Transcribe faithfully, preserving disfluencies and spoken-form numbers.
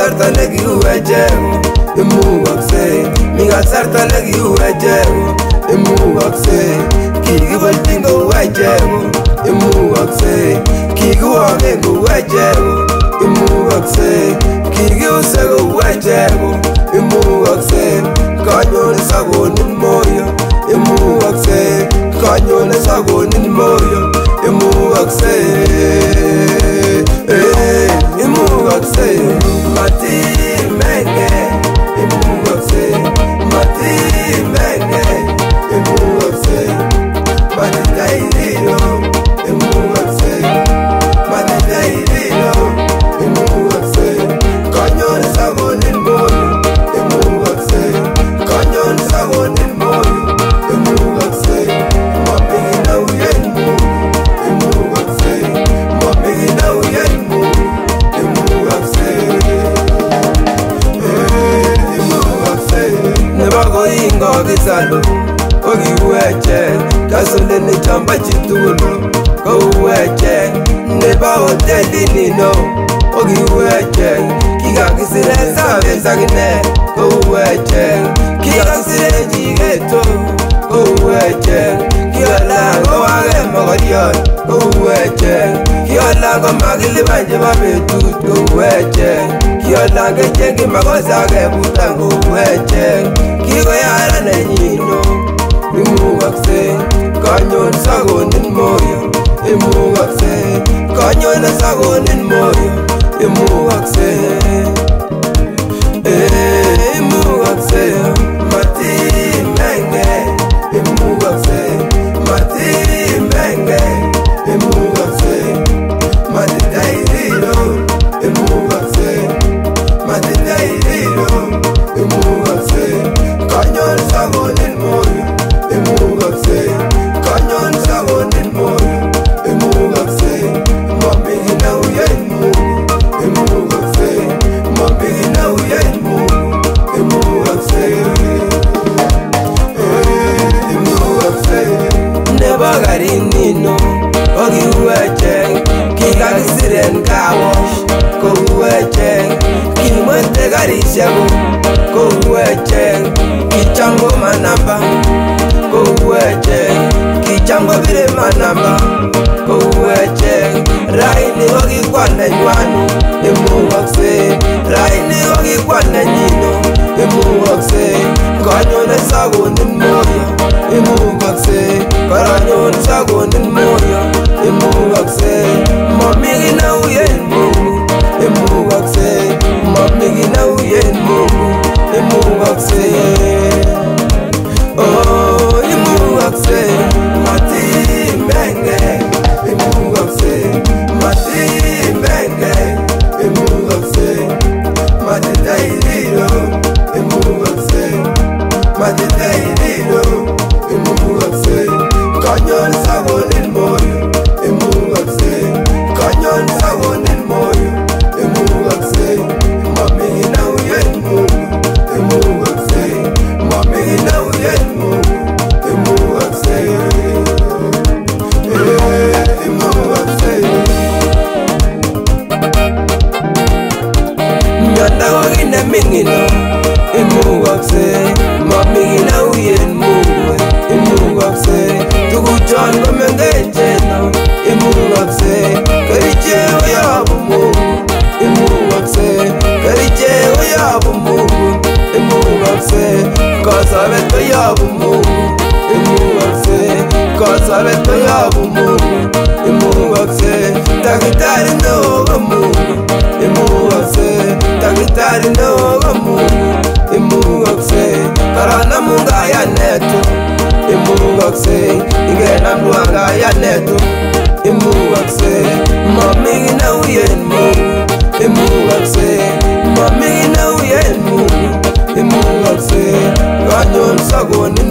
kasarta nekiuwechego imugoksei, mi kasarta nekiuwechego imugoksei, kikibolchin kou echego imugoksei, kikiwoken kou echego imugoksei, kikiuse kou echego imugoksei, kanyone sakonin moyo imugoksei, kanyone sakonin moyo imugoksei, imugoksei, matimenge imugoksei, matimenge imugoksei, matitairiro imugoksei, matitairiro imugoksei, kanyone sakonin moyo imugoksei, kanyone sakonin moyo imugoksei, mapigina uyen Mungu imugoksei, mapigina uyen Mungu imugoksei, imugoksei. Nebo koingo kisalo kokiueche, kasuleni chamba chitugul koueche, nebo hotelinino kokiueche, kikakisire sabet akine koueche, kikakisire chiketo koueche, kiola kowake mokoriot koueche, kiola komakilipan chebo betut koueche, kiola kechengchi makosa kebutan koueche, kikoyara nenyino imugoksei, kanyon sakonin moyo imugoksei, kanyone sakonin moyo imugoksei, imugoksei, matimenge imugoksei, matimenge imugoksei, matitairiro imugoksei, matitairiro imugoksei, kanyon sakonin moyo imugoksei, kanyon sakonin moyo imugoksei, mapigina uyen Mungu imugoksei, mapigina uyen Mungu imugoksei, imugoksei. Nebo karinino kokiueche, kikakisiren kawosh koueche, kimwete karishek koueche, kicham ko manamba koueche, kicham kobire manamba koueche, raini kokikwa nenywan imugoksei, raini kokikwa nenyino imugoksei, kanyone sakonin moyo imugoksei, karanyone sakonin moyo imugoksei, mamikina uyen Mungu imugoksei, mamikina uyen Mungu imugoksei, oh imugoksei, matimenge imugoksei, matimenge imugoksei, matitairiro imugoksei, matitairiro imugoksei, kanyon sakonin moyo imugoksei, kanyon sakonin moyo imugoksei, mamikina uyen Mungu imugoksei, mamikina uyen Mungu imugoksei, imugoksei. Miondo kokine mingino imugoksei, mamikina uyen Mungu imugoksei, tuguchon komengecheno imugoksei, kerichek koyobu Mungu imugoksei, kerichek koyobu Mungu imugoksei, kosobet koyobu Mungu imugoksei, kosobet koyobu Mungu imugoksei, takitari neo ko Mungu imugoksei, takitari neo ko Mungu imugoksei, karanamu kayanetu imugoksei, ingenamnu kayanetu imugoksei, mamikina uyen Mungu imugoksei, mamikina uyen Mungu imugoksei, kanyon sakonin